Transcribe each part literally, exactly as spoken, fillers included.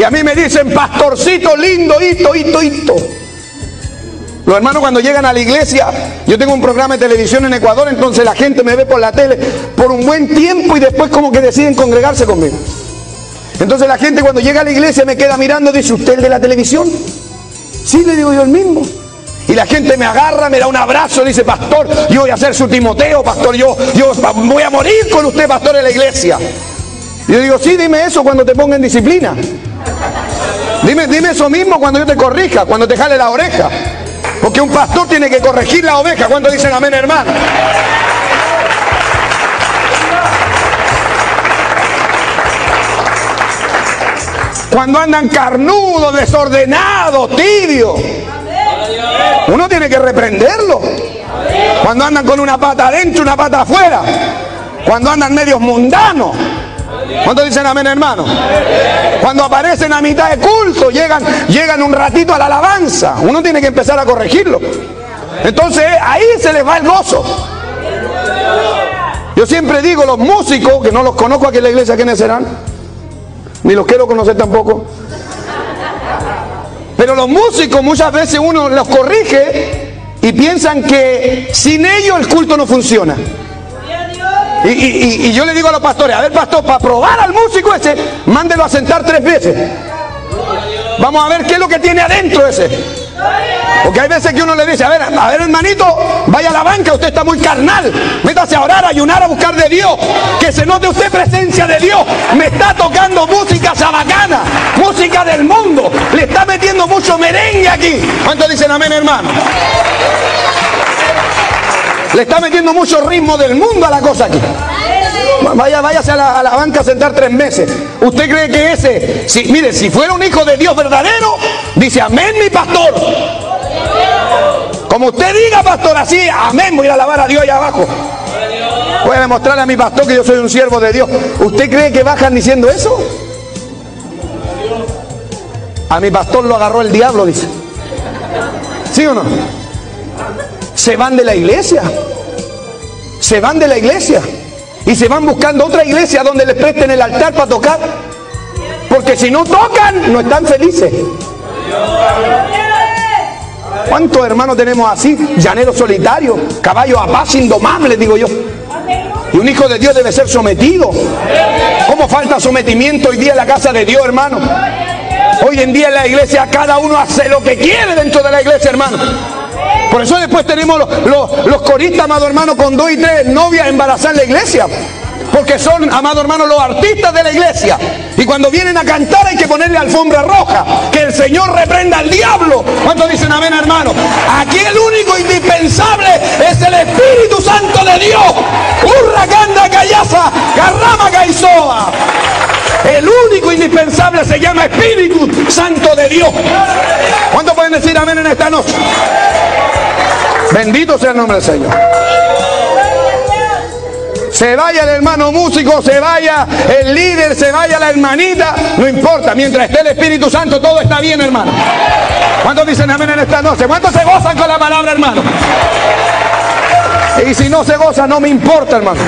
a mí me dicen pastorcito lindo, hito, hito, hito. Los hermanos cuando llegan a la iglesia, yo tengo un programa de televisión en Ecuador, entonces la gente me ve por la tele por un buen tiempo y después como que deciden congregarse conmigo. Entonces la gente cuando llega a la iglesia me queda mirando y dice, ¿usted el de la televisión? Sí, le digo yo el mismo. Y la gente me agarra, me da un abrazo, dice, pastor, yo voy a ser su Timoteo, pastor, yo, yo voy a morir con usted, pastor, en la iglesia. Y yo digo, sí, dime eso cuando te ponga en disciplina. Dime, dime eso mismo cuando yo te corrija, cuando te jale la oreja. Porque un pastor tiene que corregir la oveja. ¿Cuántos dicen amén, hermano? Cuando andan carnudos, desordenados, tibios, uno tiene que reprenderlo. Cuando andan con una pata adentro, una pata afuera. Cuando andan medios mundanos. ¿Cuántos dicen amén, hermano? Cuando aparecen a mitad de culto, llegan, llegan un ratito a la alabanza, uno tiene que empezar a corregirlo. Entonces ahí se les va el gozo. Yo siempre digo, los músicos, que no los conozco aquí en la iglesia, ¿quiénes serán? Ni los quiero conocer tampoco. Pero los músicos muchas veces uno los corrige y piensan que sin ellos el culto no funciona. Y, y, y yo le digo a los pastores, a ver pastor, para probar al músico ese, mándelo a sentar tres veces. Vamos a ver qué es lo que tiene adentro ese. Porque hay veces que uno le dice, a ver, a ver hermanito, vaya a la banca, usted está muy carnal, métase a orar, a ayunar, a buscar de Dios, que se note usted presencia de Dios. Me está tocando música sabacana, música del mundo, le está metiendo mucho merengue aquí. ¿Cuántos dicen amén, hermano? Le está metiendo mucho ritmo del mundo a la cosa aquí. Vaya, váyase a la, a la banca a sentar tres meses. ¿Usted cree que ese, si, mire, si fuera un hijo de Dios verdadero, dice amén mi pastor? Como usted diga pastor, así, amén, voy a ir a alabar a Dios allá abajo. Voy a demostrarle a mi pastor que yo soy un siervo de Dios. ¿Usted cree que bajan diciendo eso? A mi pastor lo agarró el diablo, dice. ¿Sí o no? Se van de la iglesia, se van de la iglesia y se van buscando otra iglesia donde les presten el altar para tocar, porque si no tocan no están felices. ¿Cuántos hermanos tenemos así? Llaneros solitarios, caballos a paz indomables, digo yo. Y un hijo de Dios debe ser sometido. ¿Cómo falta sometimiento hoy día en la casa de Dios, hermano? Hoy en día en la iglesia cada uno hace lo que quiere dentro de la iglesia, hermano. Por eso después tenemos los, los, los coristas, amado hermano, con dos y tres novias embarazadas en la iglesia. Porque son, amado hermano, los artistas de la iglesia. Y cuando vienen a cantar hay que ponerle alfombra roja. Que el Señor reprenda al diablo. ¿Cuántos dicen amén, hermano? Aquí el único indispensable es el Espíritu Santo de Dios. Urra, canda, callaza, carrama, caizoa. El único indispensable se llama Espíritu Santo de Dios. ¿Cuántos pueden decir amén en esta noche? Bendito sea el nombre del Señor. Se vaya el hermano músico, se vaya el líder, se vaya la hermanita, no importa, mientras esté el Espíritu Santo todo está bien, hermano. ¿Cuántos dicen amén en esta noche? ¿Cuántos se gozan con la palabra, hermano? Y si no se goza, no me importa, hermano.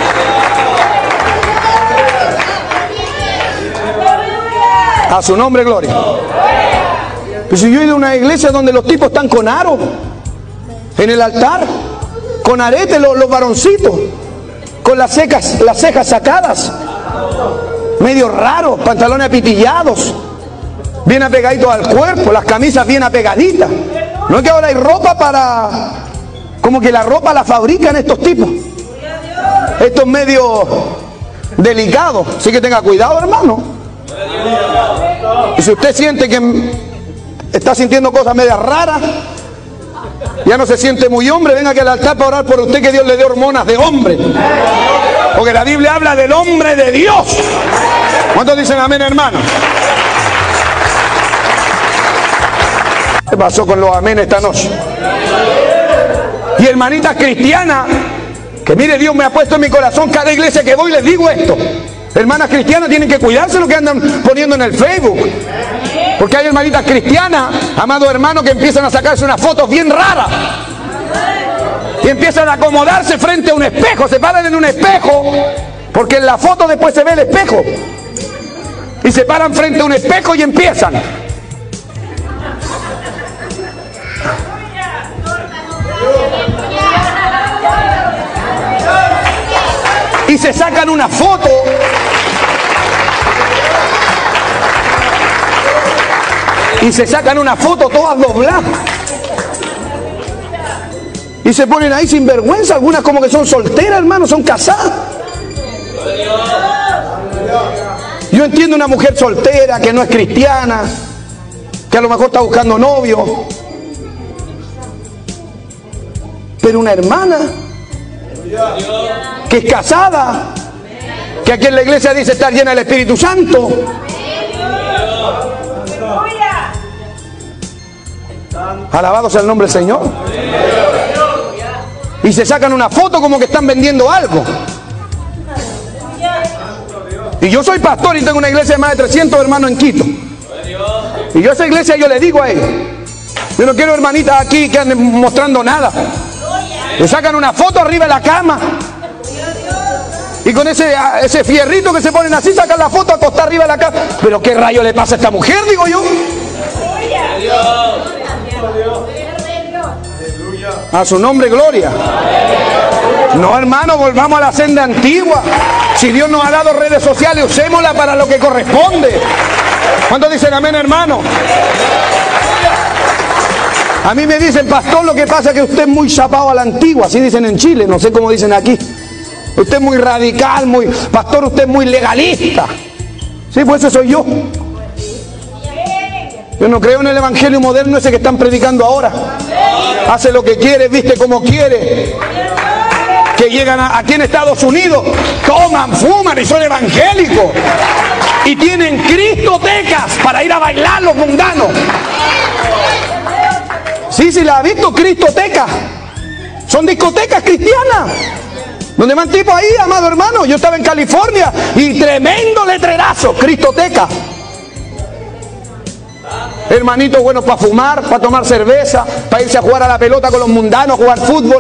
A su nombre, gloria. Pero si yo he ido a una iglesia donde los tipos están con aro en el altar, con arete los, los varoncitos, con las cejas, las cejas sacadas, medio raros, pantalones apitillados, bien apegaditos al cuerpo, las camisas bien apegaditas. No es que ahora hay ropa para, como que la ropa la fabrican estos tipos, estos medios delicados. Así que tenga cuidado, hermano. Y si usted siente que está sintiendo cosas medias raras, ya no se siente muy hombre, venga aquí al altar para orar por usted, que Dios le dé hormonas de hombre. Porque la Biblia habla del hombre de Dios. ¿Cuántos dicen amén, hermano? ¿Qué pasó con los amén esta noche? Y hermanitas cristianas, que mire, Dios me ha puesto en mi corazón, cada iglesia que voy les digo esto. Hermanas cristianas tienen que cuidarse lo que andan poniendo en el Facebook. Porque hay hermanitas cristianas, amados hermanos, que empiezan a sacarse unas fotos bien raras. Y empiezan a acomodarse frente a un espejo, se paran en un espejo, porque en la foto después se ve el espejo. y se paran frente a un espejo y empiezan. Y se sacan una foto. Y se sacan una foto todas dobladas. Y se ponen ahí sin vergüenza. Algunas como que son solteras, hermano, son casadas. Yo entiendo una mujer soltera que no es cristiana, que a lo mejor está buscando novio. Pero una hermana que es casada, que aquí en la iglesia dice estar llena del Espíritu Santo, alabado sea el nombre del Señor, y se sacan una foto como que están vendiendo algo. Y yo soy pastor y tengo una iglesia de más de trescientos hermanos en Quito, y yo a esa iglesia yo le digo a ellos, yo no quiero hermanitas aquí que anden mostrando nada. Le sacan una foto arriba de la cama y con ese, ese fierrito que se ponen así sacan la foto acostada arriba de la cama. Pero qué rayo le pasa a esta mujer, digo yo. A su nombre, gloria. No, hermano, volvamos a la senda antigua. Si Dios nos ha dado redes sociales, usémosla para lo que corresponde. ¿Cuántos dicen amén, hermano? A mí me dicen, pastor, lo que pasa es que usted es muy chapado a la antigua, así dicen en Chile, no sé cómo dicen aquí. Usted es muy radical, muy, pastor, usted es muy legalista. Sí, pues ese soy yo. Yo no creo en el evangelio moderno ese que están predicando ahora. Hace lo que quiere, viste como quiere. Que llegan a, aquí en Estados Unidos, toman, fuman y son evangélicos. Y tienen cristotecas para ir a bailar los mundanos. Sí, sí, la ha visto, cristotecas. Son discotecas cristianas. Donde van tipos ahí, amado hermano. Yo estaba en California y tremendo letrerazo, cristoteca. Hermanitos buenos para fumar, para tomar cerveza, para irse a jugar a la pelota con los mundanos, jugar fútbol.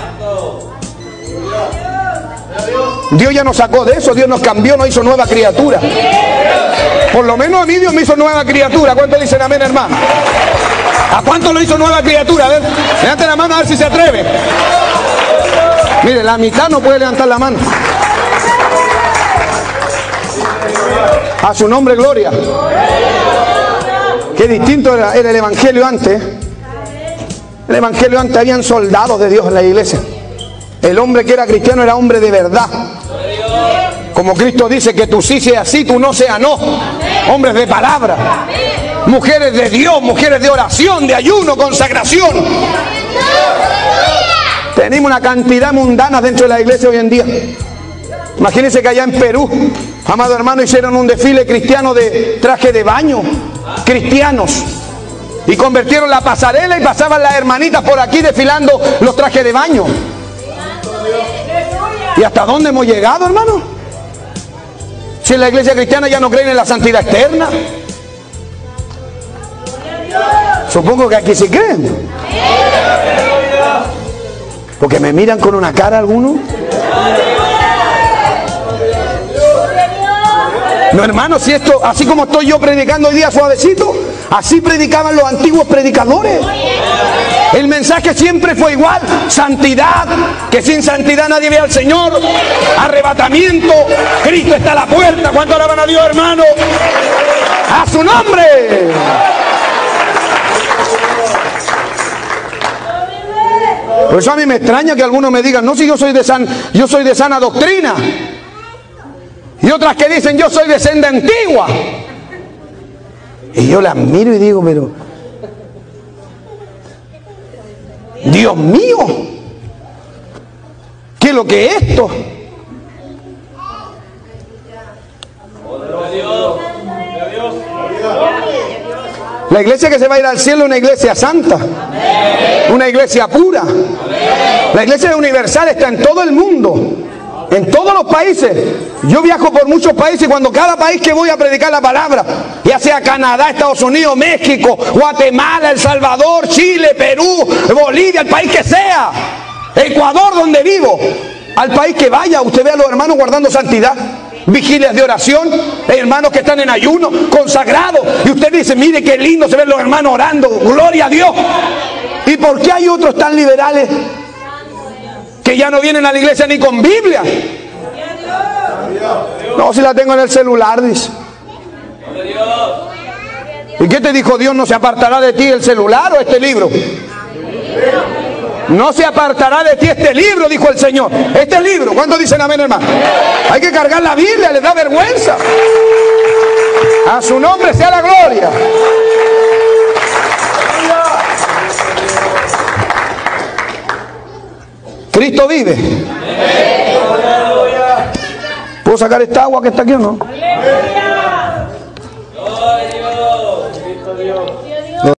Dios ya nos sacó de eso, Dios nos cambió, nos hizo nueva criatura. Por lo menos a mí Dios me hizo nueva criatura. ¿Cuántos dicen amén, hermano? ¿A cuánto lo hizo nueva criatura? A ver, levanten la mano a ver si se atreve. Mire, la mitad no puede levantar la mano. A su nombre, gloria. Qué distinto era, era el evangelio antes. El evangelio antes habían soldados de Dios en la iglesia. El hombre que era cristiano era hombre de verdad. Como Cristo dice, que tú sí seas sí, tú no seas no. Hombres de palabra. Mujeres de Dios, mujeres de oración, de ayuno, consagración. Tenemos una cantidad mundana dentro de la iglesia hoy en día. Imagínense que allá en Perú, amado hermano, hicieron un desfile cristiano de traje de baño, cristianos. Y convirtieron la pasarela y pasaban las hermanitas por aquí desfilando los trajes de baño. ¿Y hasta dónde hemos llegado, hermano? Si en la iglesia cristiana ya no creen en la santidad externa. Supongo que aquí sí creen. Porque me miran con una cara algunos. No, hermano, si esto, así como estoy yo predicando hoy día suavecito, así predicaban los antiguos predicadores. El mensaje siempre fue igual: santidad, que sin santidad nadie ve al Señor. Arrebatamiento, Cristo está a la puerta. ¿Cuánto alaban a Dios, hermano? ¡A su nombre! Por eso a mí me extraña que algunos me digan, no, si yo soy de san, yo soy de sana doctrina. Y otras que dicen, yo soy de senda antigua. Y yo las miro y digo, pero Dios mío, ¿qué es lo que es esto? La iglesia que se va a ir al cielo es una iglesia santa, una iglesia pura. La iglesia universal está en todo el mundo, en todos los países. Yo viajo por muchos países y cuando cada país que voy a predicar la palabra, ya sea Canadá, Estados Unidos, México, Guatemala, El Salvador, Chile, Perú, Bolivia, el país que sea, Ecuador donde vivo, al país que vaya, usted ve a los hermanos guardando santidad. vigilias de oración, hay hermanos que están en ayuno, consagrados, y usted dice, mire qué lindo se ven los hermanos orando, gloria a Dios. ¿Y por qué hay otros tan liberales que ya no vienen a la iglesia ni con Biblia? No, si la tengo en el celular, dice. ¿Y qué te dijo Dios? ¿No se apartará de ti el celular o este libro? No se apartará de ti este libro, dijo el Señor. Este libro, ¿cuántos dicen amén, hermano? Hay que cargar la Biblia, les da vergüenza. A su nombre sea la gloria. Cristo vive. ¿Puedo sacar esta agua que está aquí o no?